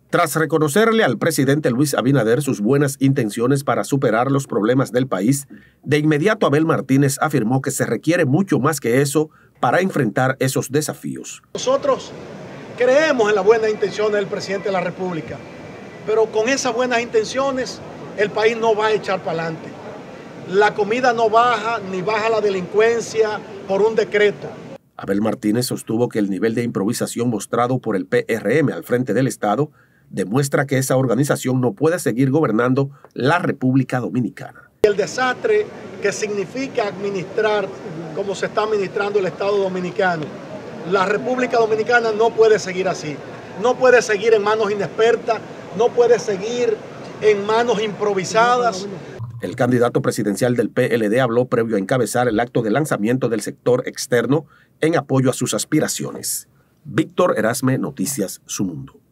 Tras reconocerle al presidente Luis Abinader sus buenas intenciones para superar los problemas del país, de inmediato Abel Martínez afirmó que se requiere mucho más que eso para enfrentar esos desafíos. Nosotros creemos en las buenas intenciones del presidente de la República, pero con esas buenas intenciones el país no va a echar para adelante. La comida no baja, ni baja la delincuencia por un decreto. Abel Martínez sostuvo que el nivel de improvisación mostrado por el PRM al frente del Estado demuestra que esa organización no puede seguir gobernando la República Dominicana. El desastre que significa administrar como se está administrando el Estado Dominicano. La República Dominicana no puede seguir así. No puede seguir en manos inexpertas, no puede seguir en manos improvisadas. El candidato presidencial del PLD habló previo a encabezar el acto de lanzamiento del sector externo en apoyo a sus aspiraciones. Víctor Erasme, Noticias Su Mundo.